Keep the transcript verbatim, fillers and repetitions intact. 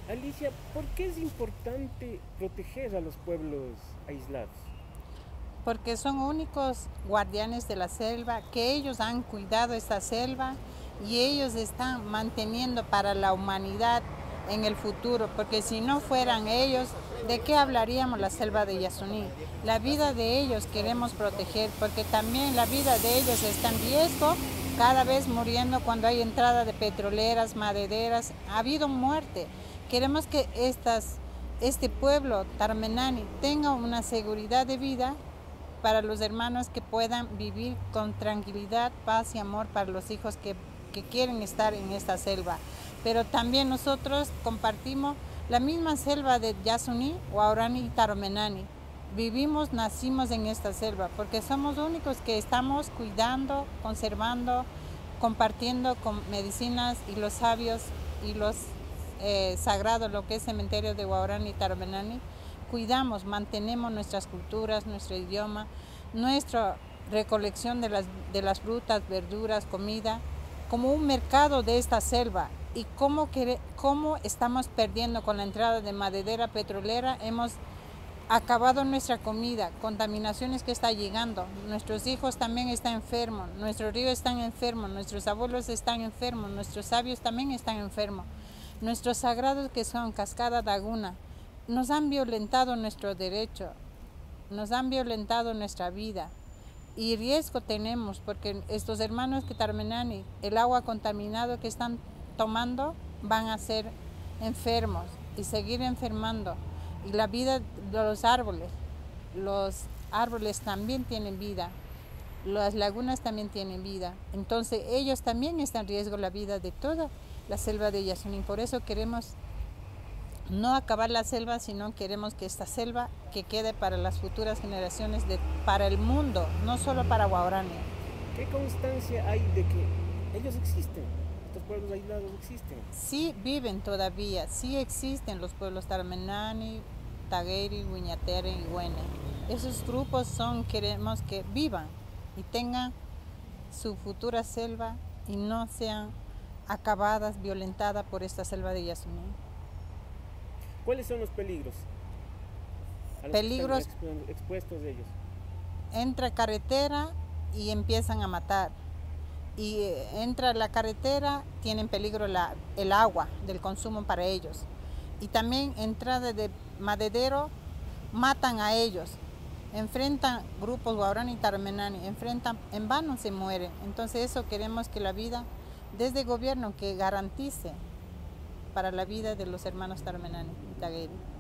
Alicia, ¿por qué es importante proteger a los pueblos aislados? Porque son únicos guardianes de la selva, que ellos han cuidado esta selva y ellos están manteniendo para la humanidad en el futuro, porque si no fueran ellos, ¿de qué hablaríamos la selva de Yasuní? La vida de ellos queremos proteger, porque también la vida de ellos está en riesgo, cada vez muriendo cuando hay entrada de petroleras, madereras, ha habido muerte. Queremos que estas, este pueblo Tarmenani tenga una seguridad de vida para los hermanos, que puedan vivir con tranquilidad, paz y amor para los hijos que, que quieren estar en esta selva. Pero también nosotros compartimos la misma selva de Yasuní, Waorani y Taromenani. Vivimos, nacimos en esta selva, porque somos los únicos que estamos cuidando, conservando, compartiendo con medicinas y los sabios y los eh, sagrados, lo que es cementerio de Waorani y Taromenani. Cuidamos, mantenemos nuestras culturas, nuestro idioma, nuestra recolección de las, de las frutas, verduras, comida, como un mercado de esta selva. Y cómo, cómo estamos perdiendo con la entrada de maderera petrolera, hemos acabado nuestra comida, contaminaciones que está llegando, nuestros hijos también están enfermos, nuestros ríos están enfermos, nuestros abuelos están enfermos, nuestros sabios también están enfermos, nuestros sagrados que son Cascada Daguna, nos han violentado nuestro derecho, nos han violentado nuestra vida y riesgo tenemos porque estos hermanos que Tarmenani, el agua contaminado que están tomando, van a ser enfermos y seguir enfermando. Y la vida de los árboles, los árboles también tienen vida, las lagunas también tienen vida, entonces ellos también están en riesgo la vida de toda la selva de Yasuní. Por eso queremos no acabar la selva, sino queremos que esta selva que quede para las futuras generaciones, de, para el mundo, no solo para Waorani. ¿Qué constancia hay de que ellos existen? Estos pueblos aislados existen. Sí viven todavía, sí existen los pueblos Tarmenani, Tagueri, Huiñatere y Huene. Esos grupos son, queremos que vivan y tengan su futura selva y no sean acabadas, violentadas por esta selva de Yasuní. ¿Cuáles son los peligros a los Peligros, que están expuestos ellos? entra carretera y empiezan a matar. Y entra la carretera, tienen peligro la, el agua del consumo para ellos. Y también entrada de maderero, matan a ellos. Enfrentan grupos Waorani y Tarmenani, enfrentan, en vano se mueren. Entonces eso queremos que la vida, desde el gobierno, que garantice para la vida de los hermanos Tarmenani y Tagueri.